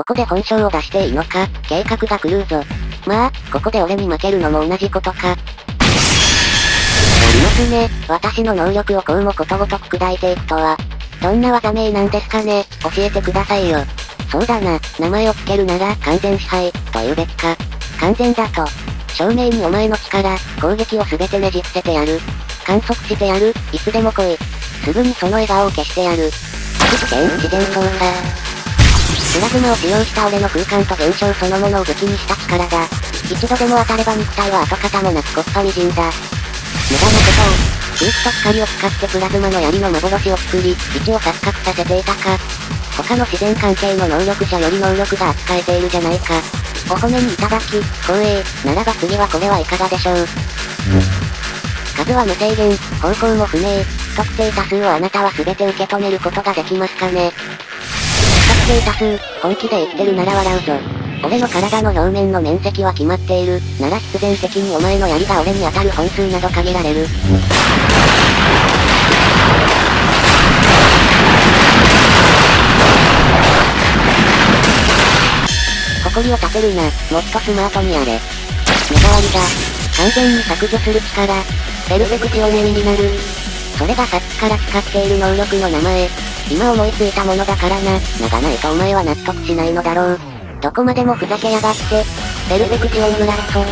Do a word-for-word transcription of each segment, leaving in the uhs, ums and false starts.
こで本性を出していいのか、計画が狂うぞ。まあ、ここで俺に負けるのも同じことか。ですね、私の能力をこうもことごとく砕いていくとは。どんな技名なんですかね、教えてくださいよ。そうだな、名前を付けるなら完全支配、と言うべきか。完全だと。正面にお前の力、攻撃を全てねじ伏せてやる。観測してやる、いつでも来い。すぐにその笑顔を消してやる。危険自然操作。プラズマを使用した俺の空間と現象そのものを武器にした力だ。一度でも当たれば肉体は跡形もなく木っ端みじんだ。無駄なことを、空気と光を使ってプラズマの槍の幻を作り、位置を錯覚させていたか。他の自然関係の能力者より能力が扱えているじゃないか。お骨にいただき、光栄、ならば次はこれはいかがでしょう。数は無制限、方向も不明、不特定多数をあなたは全て受け止めることができますかね。不特定多数、本気で言ってるなら笑うぞ。俺の体の表面の面積は決まっている。なら必然的にお前の槍が俺に当たる本数など限られる。誇りを立てるな、もっとスマートにやれ。目障りだ。完全に削除する力。ペルフェクシオネミになる。それがさっきから使っている能力の名前。今思いついたものだからな。名がないとお前は納得しないのだろう。どこまでもふざけやがって。ペルフェクシオンブラスト。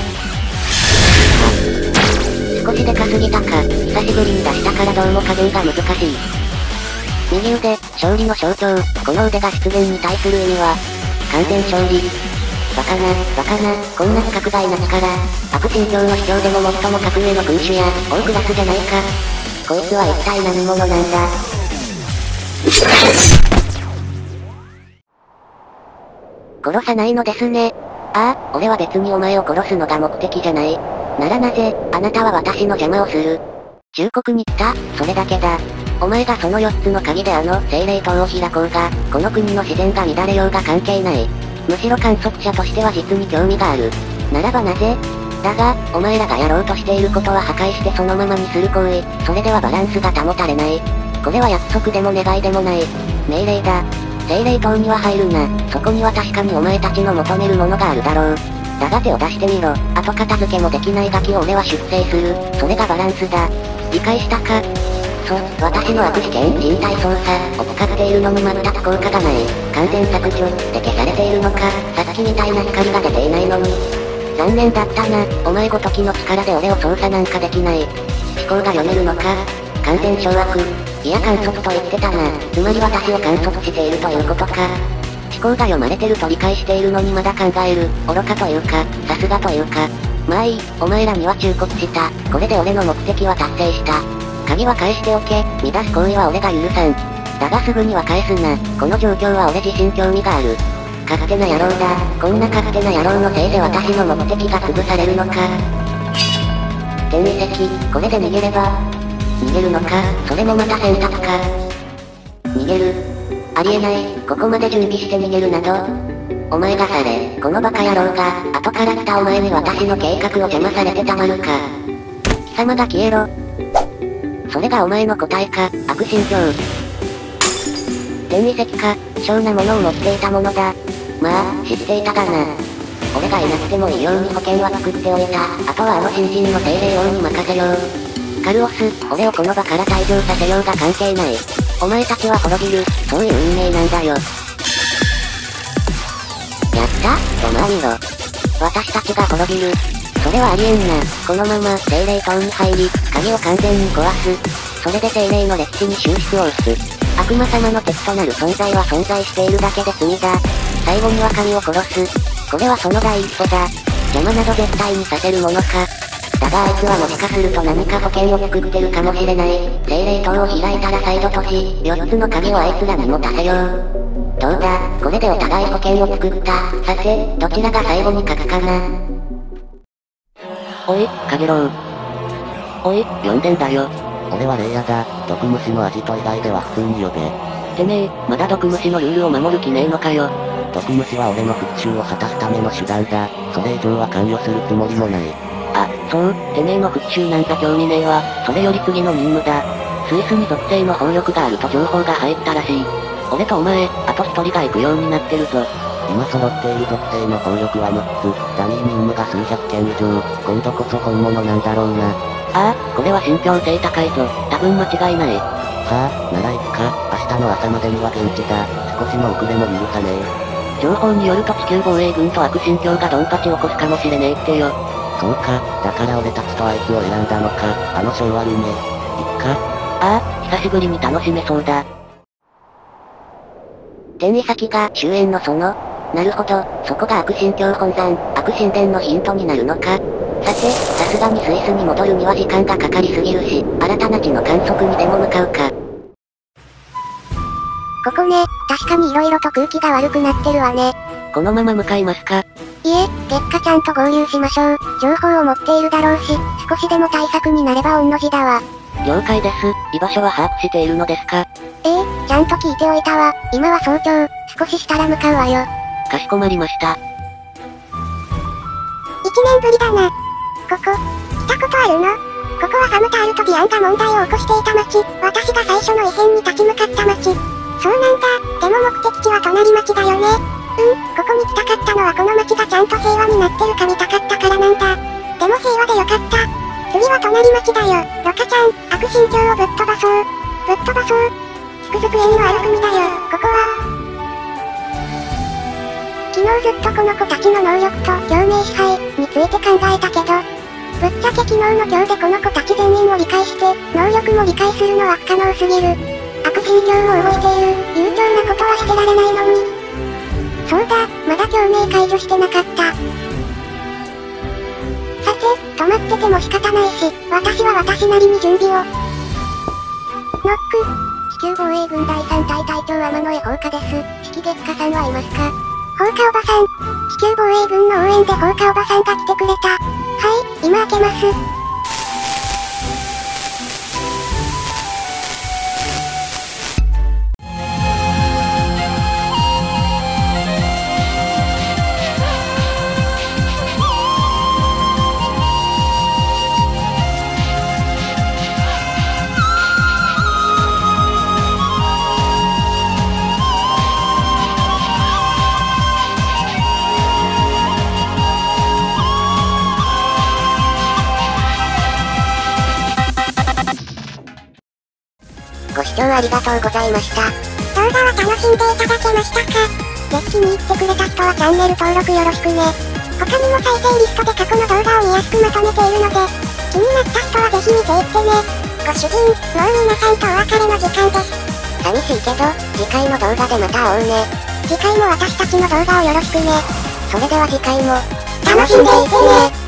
少しでかすぎたか。久しぶりに出したからどうも加減が難しい。右腕、勝利の象徴。この腕が出現に対する意味は、完全勝利。バカな、バカな、こんな不覚外な力。悪心境の秘境でも最も格上の君主や、大クラスじゃないか。こいつは一体何者なんだ。殺さないのですね。ああ、俺は別にお前を殺すのが目的じゃない。ならなぜ、あなたは私の邪魔をする。忠告に来た、それだけだ。お前がそのよっつの鍵であの精霊塔を開こうが、この国の自然が乱れようが関係ない。むしろ観測者としては実に興味がある。ならばなぜ？だが、お前らがやろうとしていることは破壊してそのままにする行為。それではバランスが保たれない。これは約束でも願いでもない。命令だ。精霊塔には入るな。そこには確かにお前たちの求めるものがあるだろう。だが手を出してみろ。後片付けもできないガキを俺は出征する。それがバランスだ。理解したか？そう、私の悪視点、人体操作を使っているのに全く効果がない。完全削除で消されているのか、さっきみたいな光が出ていないのに。残念だったな、お前ごときの力で俺を操作なんかできない。思考が読めるのか？完全掌握。いや観測と言ってたな。つまり私を観測しているということか。思考が読まれてると理解しているのにまだ考える。愚かというか、さすがというか。まあいい、お前らには忠告した。これで俺の目的は達成した。鍵は返しておけ、乱す行為は俺が許さん。だがすぐには返すな、この状況は俺自身興味がある。勝手な野郎だ、こんな勝手な野郎のせいで私の目的が潰されるのか。天遺跡、これで逃げれば。逃げるのか、それもまた選択か。逃げる。ありえない、ここまで準備して逃げるなど。お前がされ、このバカ野郎が、後から来たお前に私の計画を邪魔されてたまるか。貴様が消えろ。それがお前の答えか、悪心境。天遺跡か、希少なものを持っていたものだ。まあ、知っていたがな。俺がいなくてもいいように保険は作っておいた。あとはあの新人の精霊王に任せよう。カルオス、俺をこの場から退場させようが関係ない。お前たちは滅びる、そういう運命なんだよ。やったとまあ見ろ。私たちが滅びる。それはありえんな。このまま精霊塔に入り、鍵を完全に壊す。それで精霊の歴史に収縮を打つ。悪魔様の敵となる存在は存在しているだけで罪だ。最後には神を殺す。これはその第一歩だ。邪魔など絶対にさせるものか。だがあいつはもしかすると何か保険を作ってるかもしれない。精霊塔を開いたらサイドとし、よっつの鍵をあいつらに持たせよう。どうだ、これでお互い保険を作った。さて、どちらが最後に勝つかな。 おい、カゲロウ。おい、呼んでんだよ。 俺はレイヤだ。毒虫のアジト以外では普通に呼べ。 てめえ、まだ毒虫のルールを守る気ねえのかよ。 毒虫は俺の復讐を果たすための手段だ。それ以上は関与するつもりもない。 あ、そう、てめえの復讐なんか興味ねえわ。それより次の任務だ。スイスに属性の砲力があると情報が入ったらしい。俺とお前、あと一人が行くようになってるぞ。 今揃っている属性の効力はむっつ、ダミー任務が数百件以上、今度こそ本物なんだろうな。 ああ、これは信憑性高いぞ。多分間違いない。 さあ、なら行くか、明日の朝までには現地だ。少しの遅れも許さねえ。 情報によると地球防衛軍と悪神教がドンパチ起こすかもしれねえってよ。 そうか、だから俺たちとあいつを選んだのか、あの昭和夢。いっか。 ああ、久しぶりに楽しめそうだ。 転移先が終焉の園。なるほど、そこが悪神教本山、悪神殿のヒントになるのか。さて、さすがにスイスに戻るには時間がかかりすぎるし、新たな地の観測にでも向かうか。 ここね、確かに色々と空気が悪くなってるわね。 このまま向かいますか？ いえ、月下ちゃんと合流しましょう。情報を持っているだろうし、少しでも対策になれば御の字だわ。 了解です。居場所は把握しているのですか？ ええ、ちゃんと聞いておいたわ。今は早朝、少ししたら向かうわよ。 かしこまりました。 一年ぶりだな。ここ、来たことあるの？ここはファムタールとディアンが問題を起こしていた町。私が最初の異変に立ち向かった町。そうなんだ。でも目的地は隣町だよね。うん、ここに来たかったのはこの町がちゃんと平和になってるか見たかったからなんだ。でも平和でよかった。次は隣町だよ。ロカちゃん、悪神教をぶっ飛ばそう。ぶっ飛ばそう。つくづく縁のある国だよ、ここは。昨日ずっとこの子たちの能力と共鳴支配について考えたけど、ぶっちゃけ昨日の今日でこの子たち全員を理解して、能力も理解するのは不可能すぎる。悪神教を覚えている、悠長なことはしてられないのに。そうだ、まだ共鳴解除してなかった。さて、止まってても仕方ないし、私は私なりに準備を。ノック。地球防衛軍だいさん隊隊長天野江放火です。指揮月下さんはいますか？放火おばさん。地球防衛軍の応援で放火おばさんが来てくれた。はい、今開けます。ご視聴ありがとうございました。動画は楽しんでいただけましたか？ぜひ気に入ってくれた人はチャンネル登録よろしくね。他にも再生リストで過去の動画を見やすくまとめているので、気になった人はぜひ見ていってね。ご主人、もう皆さんとお別れの時間です。寂しいけど、次回の動画でまた会おうね。次回も私たちの動画をよろしくね。それでは次回も、楽しんでいってね。